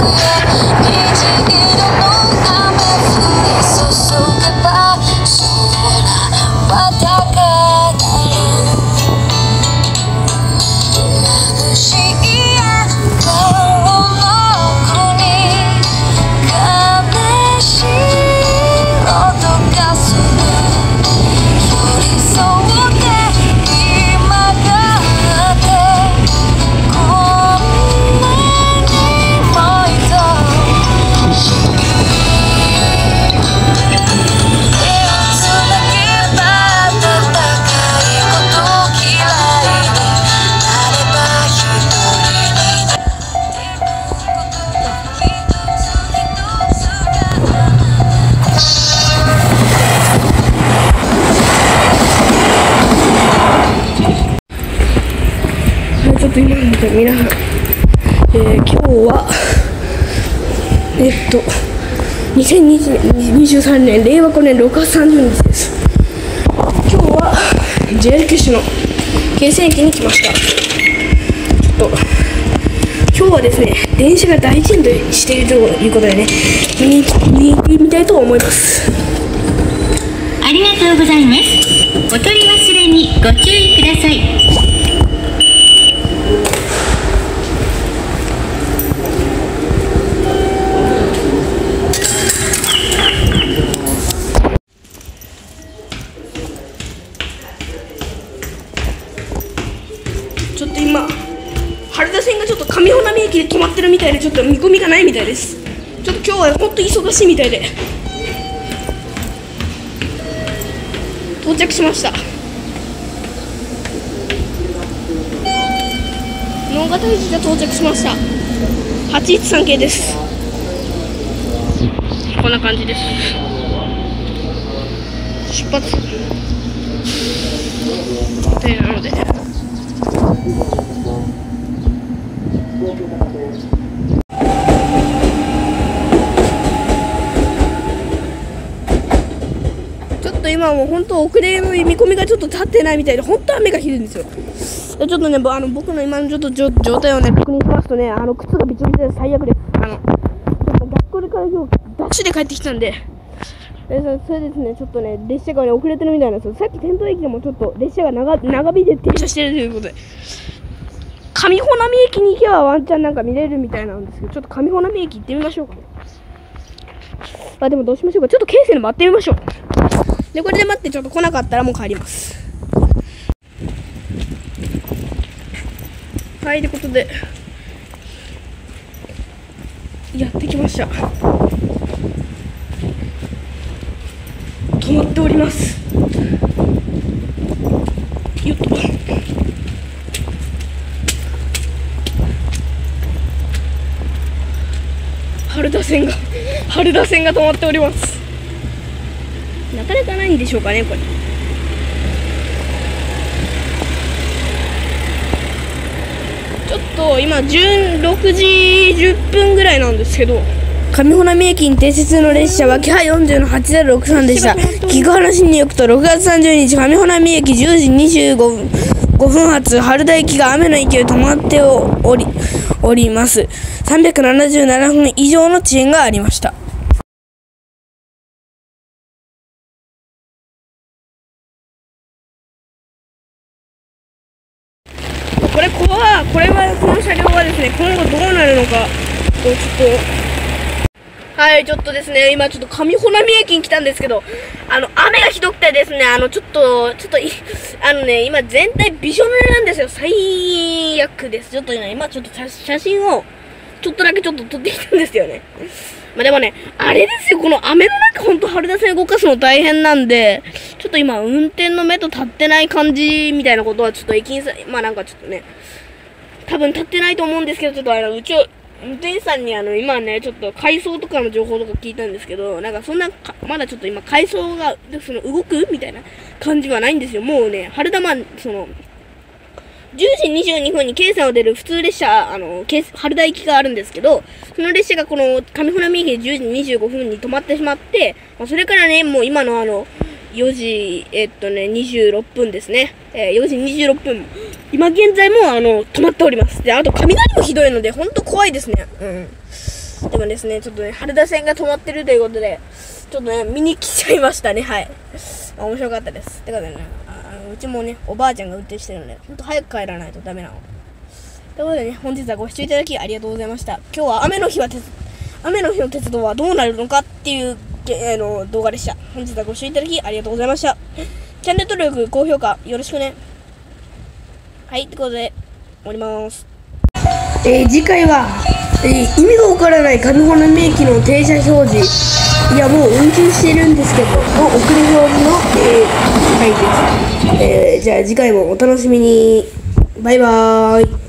皆さん、今日は2023年令和5年6月30日です。今日は JR 九州の京成駅に来ました。今日はですね、電車が大渋滞しているということでね、見に行ってみたいと思います。 ありがとうございます。お取り忘れにご注意ください。 ちょっと今、原田線がちょっと上穂波駅で止まってるみたいで、ちょっと見込みがないみたいです。ちょっと今日は本当に忙しいみたいで。到着しました。直方駅が到着しました。813系です。こんな感じです。出発予定なので。ちょっと今もう本当遅れの見込みがちょっと立ってないみたいで、本当雨がひどいんですよ。ちょっとね、僕の今のちょっと状態をね確認しますとね、靴がびちょびちょで最悪です。ちょっと学校から今日ダッシュで帰ってきたんで、それですね、ちょっとね列車がね遅れてるみたいなんですよ。さっき天童駅でもちょっと列車が長引いて停車してるということで、上穂波駅に行けばワンチャンなんか見れるみたいなんですけど、ちょっと上穂波駅行ってみましょうかね。でもどうしましょうか。ちょっと京成で待ってみましょう。でこれで待ってちょっと来なかったらもう帰ります。はいということでやってきました。止まっております。よっと。原田線が止まっております。なかなかないんでしょうかね、これ。ちょっと今16時10分ぐらいなんですけど、上穂波駅に停止中の列車はキハ40の8063でした。聞く話によくと6月30日上穂波駅10時25分発原田駅が雨の勢いで止まっております。377分以上の遅延がありました。この車両はですね、今後どうなるのか、ちょっとですね、今ちょっと上穂波駅に来たんですけど、雨がひどくてですね、今全体びしょ濡れなんですよ。最悪です。ちょっとね、今ちょっと写真をちょっとだけ撮ってきたんですよね。でもね、あれですよ、この雨の中、ほんと原田線動かすの大変なんで、ちょっと今、運転の目と立ってない感じみたいなことは、ちょっと駅員さん、なんかちょっとね、多分立ってないと思うんですけど、ちょっと運転手さんに今ね、ちょっと改装とかの情報とか聞いたんですけど、なんかそんな、まだちょっと今、改装が、動くみたいな感じはないんですよ。もうね、10時22分に京成を出る普通列車、原田行きがあるんですけど、その列車がこの上穂波駅で10時25分に止まってしまって、それからね、もう今の4時、26分ですね。4時26分。今現在も止まっております。で、あと雷もひどいので、ほんと怖いですね。 でもですね、ちょっとね、羽田線が止まってるということで、ちょっとね、見に来ちゃいましたね。はい。面白かったです。てかね、うちもね、おばあちゃんが運転してるので、ほんと早く帰らないとダメなの。ということでね、本日はご視聴いただきありがとうございました。今日は雨の日の鉄道はどうなるのかっていう動画でした。本日はご視聴いただきありがとうございました。チャンネル登録、高評価よろしくね。はい、ということで、終わります。次回は、意味がわからない上穂波駅の停車表示。いや、もう運休してるんですけど、の遅れ表示の、解説。じゃあ次回もお楽しみに。バイバーイ。